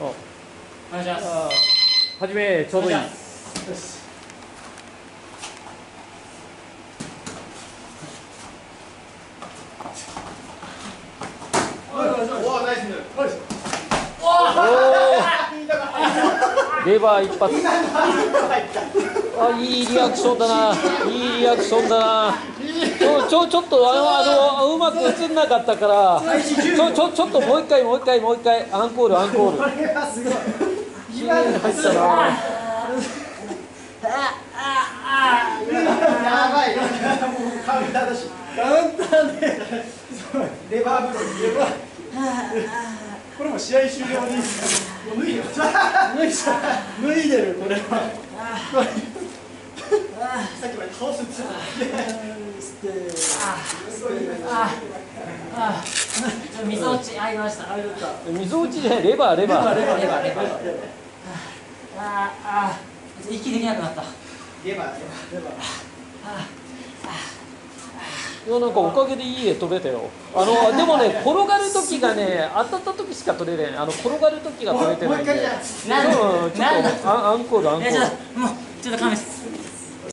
お願いします。 始め、ちょうどいい。レバー一発。あ、いいリアクションだな。いいリアクションだな。ちょっとうまく映んなかったから。ちょっともう一回アンコール。これはすごい。綺麗に入ったな。やばい。カウンターだし。カウンターで。レバー部分。これも試合終了でいいですか。もう脱いでるこれは。さっきまで顔すってた。 みぞおち合いました。 みぞおちじゃない、レバー。 息できなくなった。 いや、なんかおかげでいい絵撮れたよ。でもね、転がる時がね、当たった時しか撮れない。転がる時が撮れてないんで。ちょっとアンコール。 もうちょっと勘弁して。